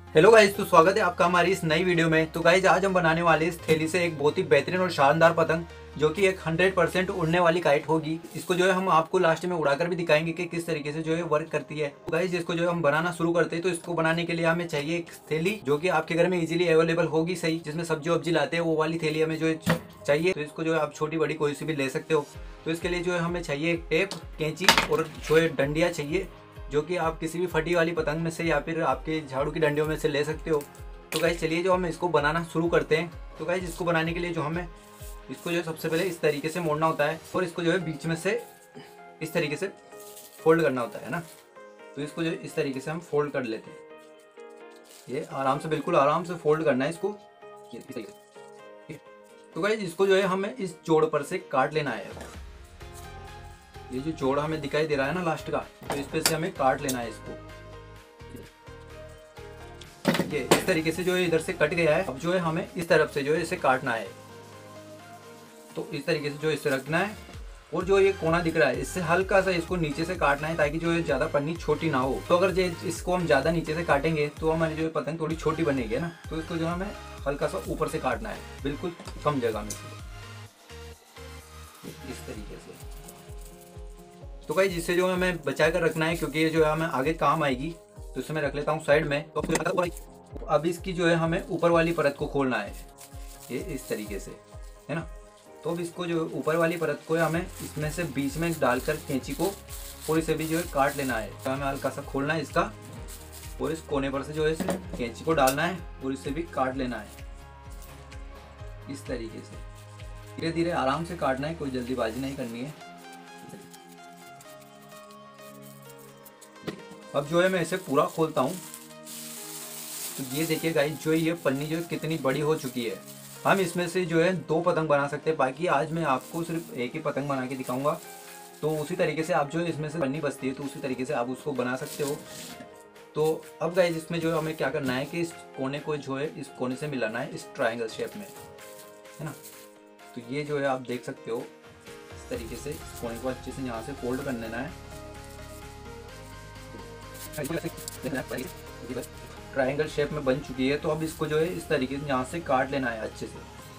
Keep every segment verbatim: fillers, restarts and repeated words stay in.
Hello guys, तो स्वागत है आपका हमारी इस नई वीडियो में। तो गाइस आज हम बनाने वाले इस थैली से एक बहुत ही बेहतरीन और शानदार पतंग, जो कि एक हंड्रेड परसेंट उड़ने वाली काइट होगी। इसको जो है हम आपको लास्ट में उड़ाकर भी दिखाएंगे कि किस तरीके से जो है वर्क करती है। तो गाइस इसको जो है हम बनाना शुरू करते हैं। तो इसको बनाने के लिए हमें चाहिए एक थैली, जो कि आपके घर में इजीली अवेलेबल होगी, सही, जिसमें सब्जी वब्जी लाते हैं वो वाली थैली हमें जो है चाहिए। तो इसको जो है आप छोटी बड़ी कोई सी भी ले सकते हो। तो इसके लिए जो है हमें चाहिए एक टेप, कैंची और जो है डंडियाँ चाहिए, जो कि आप किसी भी फटी वाली पतंग में से या फिर आपके झाड़ू की डंडियों में से ले सकते हो। तो गाइस चलिए जो हम इसको बनाना शुरू करते हैं। तो गाइस इसको बनाने के लिए जो हमें इसको जो है सबसे पहले इस तरीके से मोड़ना होता है और इसको जो है बीच में से इस तरीके से फोल्ड करना होता है ना। तो इसको जो इस तरीके से हम फोल्ड कर लेते हैं। ये आराम से, बिल्कुल आराम से फोल्ड करना है इसको, ये इस तरीके से। तो गाइस इसको जो है हमें इस जोड़ पर से काट लेना है। ये जो जोड़ हमें दिखाई दे रहा है ना लास्ट का, तो इस पे से हमें काट लेना है इसको। ये इस तरीके से जो है इधर से कट गया है। अब जो है हमें इस तरफ से जो है इसे काटना है। तो इस तरीके से जो इसे रखना है और जो ये कोना दिख रहा है इससे हल्का सा इसको नीचे से काटना है, ताकि जो है ज्यादा पन्नी छोटी ना हो। तो अगर जो इसको हम ज्यादा नीचे से काटेंगे तो हमारी जो है पतंग थोड़ी छोटी बनेगी ना। तो इसको जो हमें हल्का सा ऊपर से काटना है, बिल्कुल कम जगह में, इस तरीके से। तो भाई जिससे जो है हमें बचा कर रखना है, क्योंकि ये जो है हमें आगे काम आएगी। तो इसे मैं रख लेता हूँ साइड में। तो अब इसकी जो है हमें ऊपर वाली परत को खोलना है, ये इस तरीके से, है ना। तो अब इसको जो ऊपर वाली परत को हमें इसमें से बीच में डालकर कैंची को और इसे भी जो है काट लेना है। तो हमें हल्का सा खोलना है इसका और इस कोने पर से जो है इसे कैंची को डालना है और इसे भी काट लेना है इस तरीके से। धीरे धीरे आराम से काटना है, कोई जल्दीबाजी नहीं करनी है। अब जो है मैं इसे पूरा खोलता हूँ। तो ये देखिए गाइस, जो ये पन्नी जो है कितनी बड़ी हो चुकी है। हम इसमें से जो है दो पतंग बना सकते हैं। बाकी आज मैं आपको सिर्फ एक ही पतंग बना के दिखाऊंगा। तो उसी तरीके से आप जो है इसमें से पन्नी बचती है तो उसी तरीके से आप उसको बना सकते हो। तो अब गाइस इसमें जो है हमें क्या करना है कि इस कोने को जो है इस कोने से मिलाना है इस ट्रायंगल शेप में, है ना। तो ये जो है आप देख सकते हो इस तरीके से इस कोने को अच्छे से यहाँ से फोल्ड कर लेना है। ट्रायंगल शेप में बन चुकी है। तो अब इसको जो है इस तरीके से यहाँ से काट लेना है अच्छे से।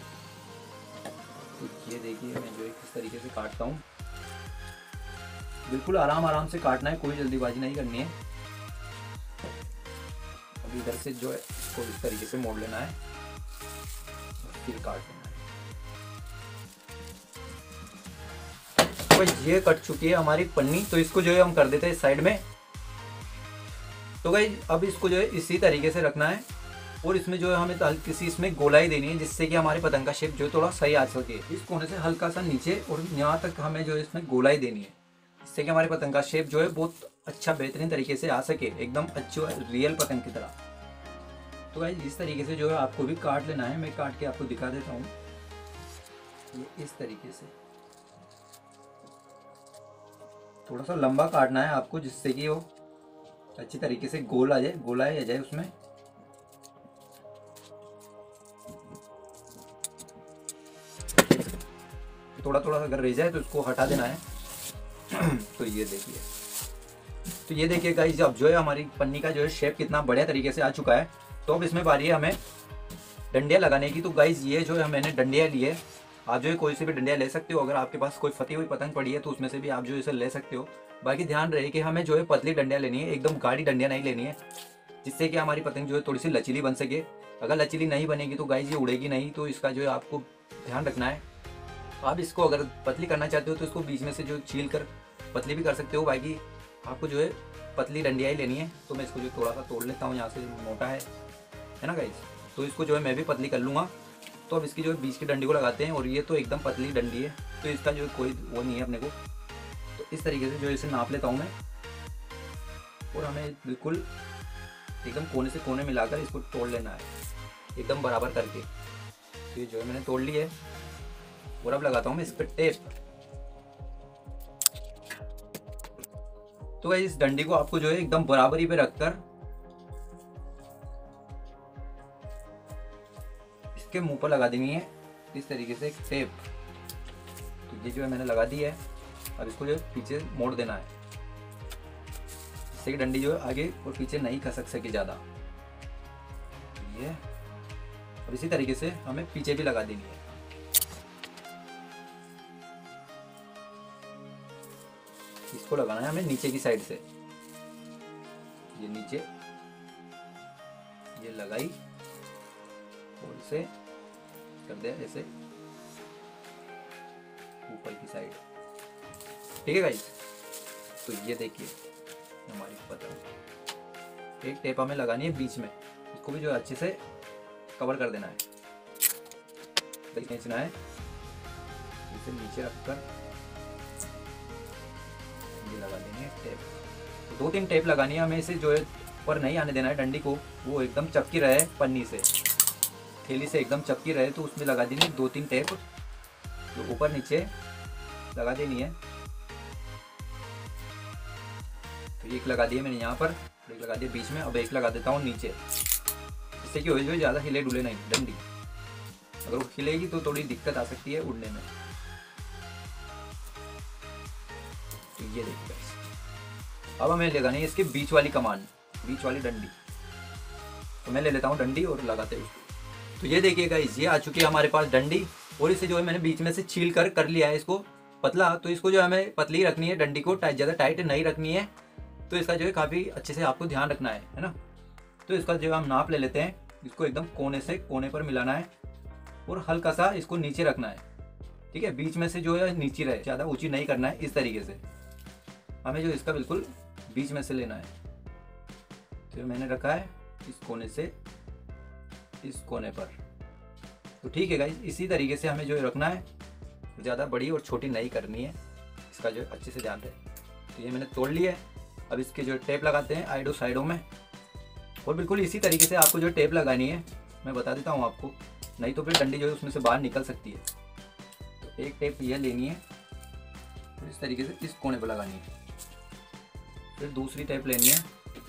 तो ये देखिए मैं जो है किस तरीके से काटता हूँ, बिल्कुल आराम आराम से काटना है, कोई जल्दीबाजी नहीं करनी है। अब इधर से जो है इसको इस तरीके से मोड़ लेना है और फिर काट लेना है। तो ये कट चुकी है हमारी पन्नी। तो इसको जो है हम कर देते हैं साइड में। तो गाइस अब इसको जो है इसी तरीके से रखना है और इसमें जो है हमें हल्की सी इसमें गोलाई देनी है, जिससे कि हमारे पतंग का शेप जो है थोड़ा सही आ सके। इस कोने से हल्का सा नीचे और यहाँ तक हमें जो है इसमें गोलाई देनी है, जिससे कि हमारे पतंग का शेप जो है बहुत अच्छा बेहतरीन तरीके से आ सके, एकदम अच्छी रियल पतंग की तरह। तो गाइस इस तरीके से जो है आपको भी काट लेना है। मैं काट के आपको दिखा देता हूँ, ये इस तरीके से थोड़ा सा लंबा काटना है आपको, जिससे कि वो अच्छी तरीके से गोल आ जाए, गोलाई आ जाए उसमें। थोड़ा थोड़ा अगर रह जाए तो इसको हटा देना है। तो ये देखिए, तो ये देखिए गाइस, अब जो है हमारी पन्नी का जो है शेप कितना बढ़िया तरीके से आ चुका है। तो अब इसमें बारी है हमें डंडियाँ लगाने की। तो गाइस ये जो है मैंने डंडियाँ ली है, आप जो है कोई से भी डंडियाँ ले सकते हो। अगर आपके पास कोई फटी हुई पतंग पड़ी है तो उसमें से भी आप जो इसे ले सकते हो। बाकी ध्यान रहे कि हमें जो है पतली डंडियाँ लेनी है, एकदम गाढ़ी डंडियाँ नहीं लेनी है, जिससे कि हमारी पतंग जो है थोड़ी सी लचीली बन सके। अगर लचीली नहीं बनेगी तो गाइस ये उड़ेगी नहीं। तो इसका जो है आपको ध्यान रखना है। आप इसको अगर पतली करना चाहते हो तो इसको बीच में से जो छील कर पतली भी कर सकते हो। बाकी आपको जो है पतली डंडियाँ ही लेनी है। तो मैं इसको जो थोड़ा सा तोड़ लेता हूँ, यहाँ से मोटा है है ना गाइस। तो इसको जो है मैं भी पतली कर लूँगा। तो अब इसकी जो है बीच की डंडी को लगाते हैं और ये तो एकदम पतली डंडी है, तो इसका जो कोई वो नहीं है अपने को। तो इस तरीके से जो इसे नाप लेता हूँ मैं और हमें बिल्कुल एकदम कोने से कोने मिलाकर इसको तोड़ लेना है, एकदम बराबर करके। तो ये जो है मैंने तोड़ ली है और अब लगाता हूँ मैं इस पर टेप। तो इस डंडी को आपको जो है एकदम बराबरी पे रखकर इसके मुंह पर लगा देनी है इस तरीके से एक टेप। तो ये जो है मैंने लगा दी है। अब इसको जो है पीछे मोड़ देना है, जिससे कि डंडी जो है आगे और पीछे नहीं खसक सके ज़्यादा। ये और इसी तरीके से हमें पीछे भी लगा देनी है। इसको लगाना है हमें नीचे की साइड से, ये नीचे ये लगाई और इसे कर दिया ऐसे ऊपर की साइड। ठीक है गाइस, तो ये देखिए हमारी पतंग। एक टेप हमें लगानी है बीच में, इसको भी जो अच्छे से कवर कर देना है, खींचना है, इसे नीचे रखकर ये लगा देंगे टेप। तो दो तीन टेप लगानी है हमें, इसे जो है ऊपर नहीं आने देना है डंडी को, वो एकदम चपकी रहे पन्नी से, थैली से एकदम चपकी रहे, तो उसमें लगा देनी है दो तीन टेप, जो ऊपर नीचे लगा देनी है। तो एक लगा दिए मैंने यहाँ पर, एक लगा दिया बीच में, अब एक लगा देता हूँ नीचे, इससे क्या हो जाए ज़्यादा हिले डुले नहीं डंडी, अगर वो खिलेगी तो थोड़ी दिक्कत आ सकती है उड़ने में। तो ये देखिए अब हमें लगानी है इसके बीच वाली कमान, बीच वाली डंडी। तो मैं ले लेता हूँ डंडी और लगाते हैं उसको। तो ये देखिए गाइस, ये आ चुकी है हमारे पास डंडी, और इसे जो है मैंने बीच में से छील कर कर लिया है इसको पतला। तो इसको जो हमें पतली रखनी है, डंडी को टाइट ज़्यादा टाइट नहीं रखनी है। तो इसका जो है काफ़ी अच्छे से आपको ध्यान रखना है है ना। तो इसका जो हम नाप ले लेते हैं, इसको एकदम कोने से कोने पर मिलाना है और हल्का सा इसको नीचे रखना है। ठीक है, बीच में से जो है नीचे रहे, ज़्यादा ऊंची नहीं करना है। इस तरीके से हमें जो इसका बिल्कुल बीच में से लेना है। तो मैंने रखा है इस कोने से इस कोने पर। तो ठीक है गाइस, इसी तरीके से हमें जो रखना है, ज़्यादा बड़ी और छोटी नहीं करनी है, इसका जो अच्छे से ध्यान रहे। तो ये मैंने तोड़ लिया है। अब इसके जो टेप लगाते हैं आइडो साइडों में, और बिल्कुल इसी तरीके से आपको जो टेप लगानी है मैं बता देता हूँ आपको, नहीं तो फिर डंडी जो है उसमें से बाहर निकल सकती है। तो एक टेप ये लेनी है और इस तरीके से इस कोने पर लगानी है, फिर दूसरी टेप लेनी है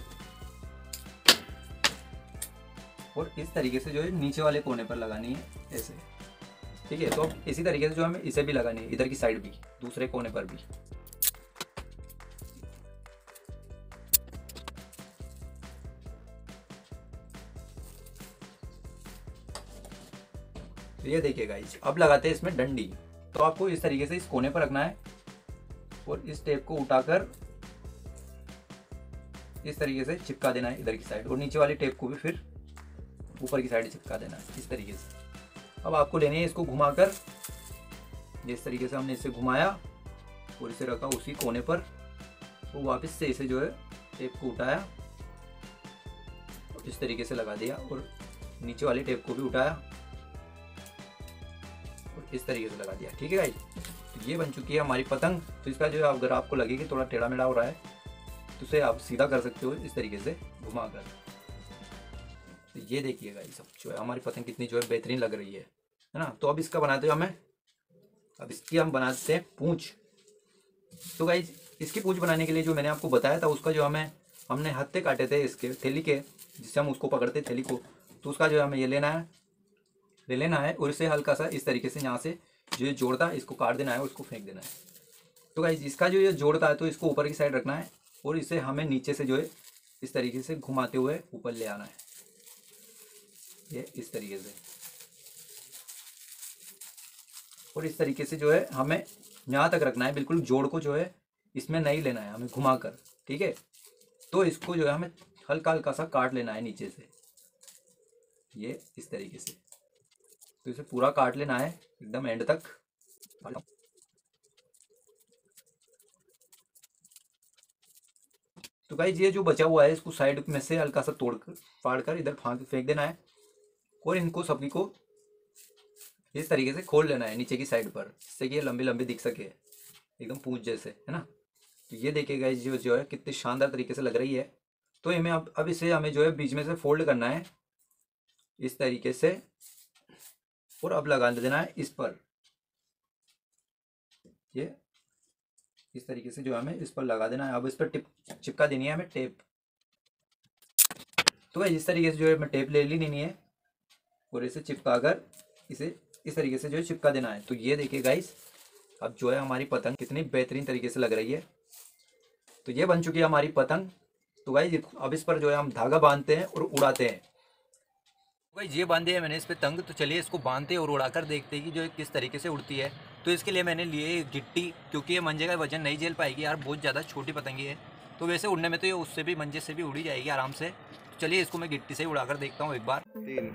और इस तरीके से जो है नीचे वाले कोने पर लगानी है ऐसे। ठीक है, तो अब इसी तरीके से जो हमें इसे भी लगानी है, इधर की साइड भी, दूसरे कोने पर भी। तो ये देखिए गाइस, अब लगाते हैं इसमें डंडी। तो आपको इस तरीके से इस कोने पर रखना है और इस टेप को उठाकर इस तरीके से चिपका देना है इधर की साइड, और नीचे वाली टेप को भी फिर ऊपर की साइड चिपका देना है इस तरीके से। अब आपको लेनी है इसको घुमाकर, जिस तरीके से हमने इसे घुमाया और इसे रखा उसी कोने पर, तो वापस से इसे जो है टेप को उठाया और इस तरीके से लगा दिया, और नीचे वाली टेप को भी उठाया और इस तरीके से लगा दिया। ठीक है गाइस, तो ये बन चुकी है हमारी पतंग। तो इसका जो है अगर आपको लगे कि थोड़ा टेढ़ा मेढ़ा हो रहा है तो उसे आप सीधा कर सकते हो इस तरीके से घुमाकर। तो ये देखिए गाइस, सब जो है हमारी पतंग कितनी जो है बेहतरीन लग रही है है ना। तो अब इसका बनाते हैं हमें, अब इसकी हम बनाते हैं पूंछ। तो गाइस, इसकी पूंछ बनाने के लिए जो मैंने आपको बताया था, उसका जो हमें हमने हत्थे काटे थे इसके थैली के, जिससे हम उसको पकड़ते थैली को, तो उसका जो है हमें ये लेना है ले लेना है और इसे हल्का सा इस तरीके से यहाँ से जो ये जोड़ता है इसको काट देना है और उसको फेंक देना है। तो गाइस, इसका जो ये जोड़ता है तो इसको ऊपर की साइड रखना है और इसे हमें नीचे से जो है इस तरीके से घुमाते हुए ऊपर ले आना है, ये इस तरीके से। और इस तरीके से जो है हमें यहाँ तक रखना है, बिल्कुल जोड़ को जो है इसमें नहीं लेना है हमें घुमाकर। ठीक है, तो इसको जो है हमें हल्का हल्का सा काट लेना है नीचे से, ये इस तरीके से। तो इसे पूरा काट लेना है एकदम एंड तक। तो गाइस, ये जो बचा हुआ है इसको साइड में से हल्का सा तोड़ कर फाड़ कर इधर फेंक देना है, और इनको सभी को इस तरीके से खोल लेना है नीचे की साइड पर, जिससे कि ये लंबी लंबी दिख सके एकदम पूंछ जैसे, है ना। तो ये देखिए गाइस, जो जो है कितनी शानदार तरीके से लग रही है। तो हमें अब अब इसे हमें जो है बीच में से फोल्ड करना है इस तरीके से, और अब लगा देना है इस पर, ये इस तरीके से जो हमें इस पर लगा देना है। अब इस पर टिप चिपका देनी है हमें टेप। तो भाई इस तरीके से जो है मैं टेप ले लेनी है और इसे चिपका कर इसे इस तरीके से जो है चिपका देना है। तो ये देखिए गाइस, अब जो है हमारी पतंग कितनी बेहतरीन तरीके से लग रही है। तो ये बन चुकी है हमारी पतंग। तो गाइस, अब इस पर जो है हम धागा बांधते हैं और उड़ाते हैं। भाई ये बांधे है मैंने इस पे तंग, तो चलिए इसको बांधते और उड़ाकर देखते हैं कि जो किस तरीके से उड़ती है। तो इसके लिए मैंने लिए गिट्टी, क्योंकि ये मंजे का वजन नहीं झेल पाएगी यार, बहुत ज़्यादा छोटी पतंगी है। तो वैसे उड़ने में तो ये उससे भी, मंजे से भी उड़ी जाएगी आराम से। तो चलिए इसको मैं गिट्टी से ही उड़ाकर देखता हूँ एक बार। तीन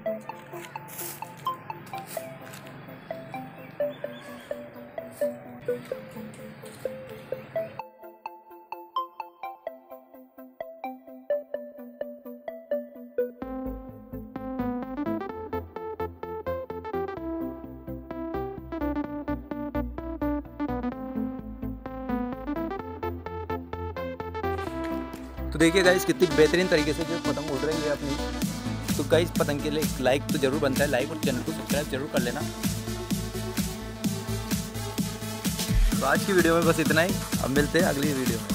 तो देखिए गाइस कितनी बेहतरीन तरीके से जो पतंग उड़ रही है अपनी। तो गाइस पतंग के लिए लाइक तो जरूर बनता है, लाइक और चैनल को सब्सक्राइब जरूर कर लेना। तो आज की वीडियो में बस इतना ही, अब मिलते हैं अगली वीडियो में।